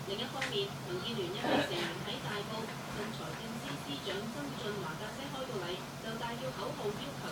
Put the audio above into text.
另一方面，民建聯一批成員喺大埔向財政司司長曾俊華架車開到禮，就大叫口號要求